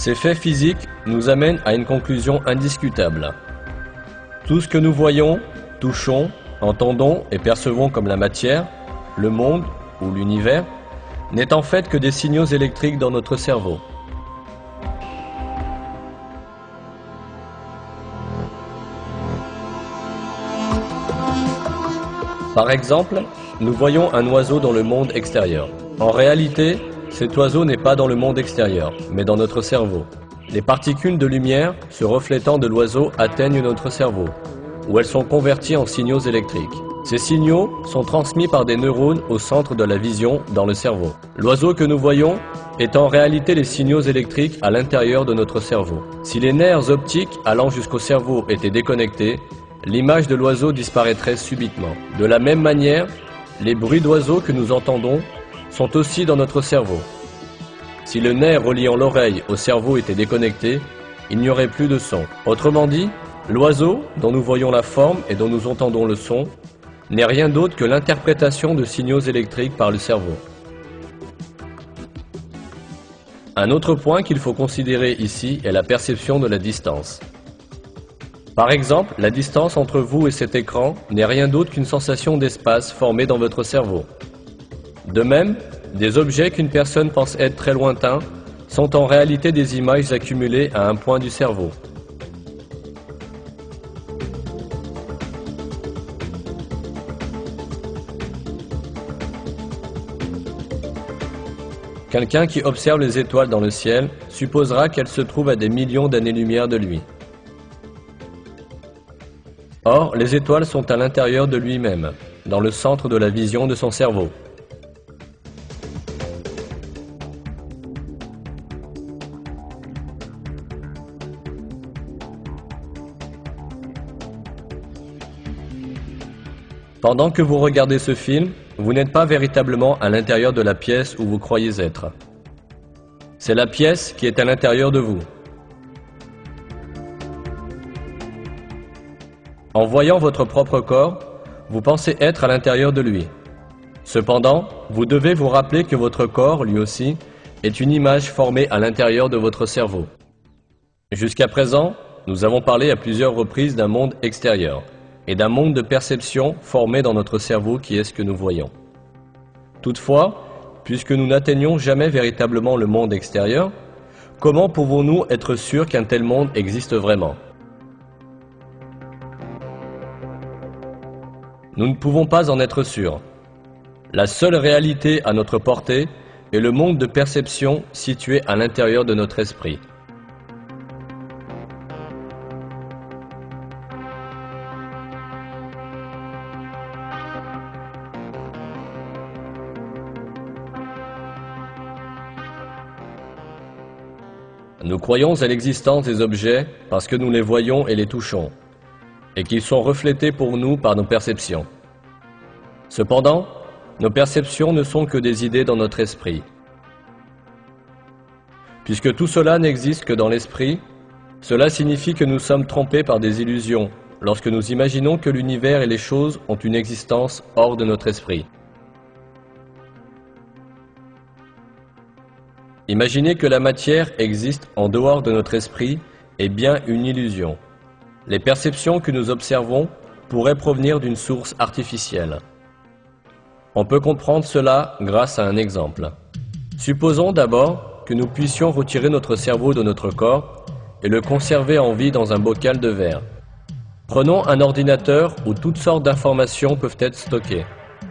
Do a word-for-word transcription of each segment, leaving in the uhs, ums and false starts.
Ces faits physiques nous amènent à une conclusion indiscutable. Tout ce que nous voyons, touchons, entendons et percevons comme la matière, le monde ou l'univers, n'est en fait que des signaux électriques dans notre cerveau. Par exemple, nous voyons un oiseau dans le monde extérieur. En réalité, cet oiseau n'est pas dans le monde extérieur, mais dans notre cerveau. Les particules de lumière se reflétant de l'oiseau atteignent notre cerveau, où elles sont converties en signaux électriques. Ces signaux sont transmis par des neurones au centre de la vision dans le cerveau. L'oiseau que nous voyons est en réalité les signaux électriques à l'intérieur de notre cerveau. Si les nerfs optiques allant jusqu'au cerveau étaient déconnectés, l'image de l'oiseau disparaîtrait subitement. De la même manière, les bruits d'oiseaux que nous entendons sont aussi dans notre cerveau. Si le nerf reliant l'oreille au cerveau était déconnecté, il n'y aurait plus de son. Autrement dit, l'oiseau, dont nous voyons la forme et dont nous entendons le son, n'est rien d'autre que l'interprétation de signaux électriques par le cerveau. Un autre point qu'il faut considérer ici est la perception de la distance. Par exemple, la distance entre vous et cet écran n'est rien d'autre qu'une sensation d'espace formée dans votre cerveau. De même, des objets qu'une personne pense être très lointains sont en réalité des images accumulées à un point du cerveau. Quelqu'un qui observe les étoiles dans le ciel supposera qu'elles se trouvent à des millions d'années-lumière de lui. Or, les étoiles sont à l'intérieur de lui-même, dans le centre de la vision de son cerveau. Pendant que vous regardez ce film, vous n'êtes pas véritablement à l'intérieur de la pièce où vous croyez être. C'est la pièce qui est à l'intérieur de vous. En voyant votre propre corps, vous pensez être à l'intérieur de lui. Cependant, vous devez vous rappeler que votre corps, lui aussi, est une image formée à l'intérieur de votre cerveau. Jusqu'à présent, nous avons parlé à plusieurs reprises d'un monde extérieur et d'un monde de perception formé dans notre cerveau qui est ce que nous voyons. Toutefois, puisque nous n'atteignons jamais véritablement le monde extérieur, comment pouvons-nous être sûrs qu'un tel monde existe vraiment ? Nous ne pouvons pas en être sûrs. La seule réalité à notre portée est le monde de perception situé à l'intérieur de notre esprit. Nous croyons à l'existence des objets parce que nous les voyons et les touchons, et qu'ils sont reflétés pour nous par nos perceptions. Cependant, nos perceptions ne sont que des idées dans notre esprit. Puisque tout cela n'existe que dans l'esprit, cela signifie que nous sommes trompés par des illusions lorsque nous imaginons que l'univers et les choses ont une existence hors de notre esprit. Imaginer que la matière existe en dehors de notre esprit est bien une illusion. Les perceptions que nous observons pourraient provenir d'une source artificielle. On peut comprendre cela grâce à un exemple. Supposons d'abord que nous puissions retirer notre cerveau de notre corps et le conserver en vie dans un bocal de verre. Prenons un ordinateur où toutes sortes d'informations peuvent être stockées.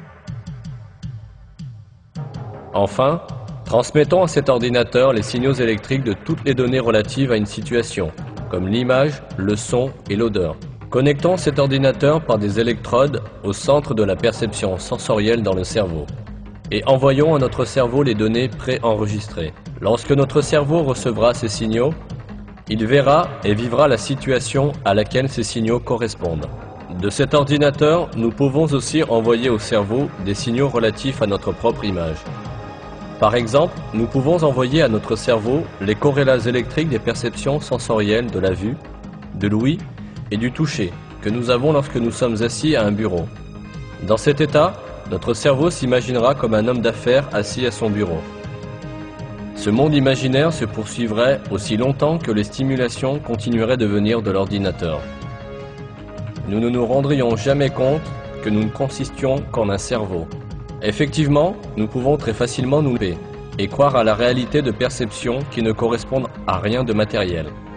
Enfin, transmettons à cet ordinateur les signaux électriques de toutes les données relatives à une situation, comme l'image, le son et l'odeur. Connectons cet ordinateur par des électrodes au centre de la perception sensorielle dans le cerveau et envoyons à notre cerveau les données préenregistrées. Lorsque notre cerveau recevra ces signaux, il verra et vivra la situation à laquelle ces signaux correspondent. De cet ordinateur, nous pouvons aussi envoyer au cerveau des signaux relatifs à notre propre image. Par exemple, nous pouvons envoyer à notre cerveau les corrélats électriques des perceptions sensorielles de la vue, de l'ouïe et du toucher que nous avons lorsque nous sommes assis à un bureau. Dans cet état, notre cerveau s'imaginera comme un homme d'affaires assis à son bureau. Ce monde imaginaire se poursuivrait aussi longtemps que les stimulations continueraient de venir de l'ordinateur. Nous ne nous rendrions jamais compte que nous ne consistions qu'en un cerveau. Effectivement, nous pouvons très facilement nous tromper et croire à la réalité de perceptions qui ne correspondent à rien de matériel.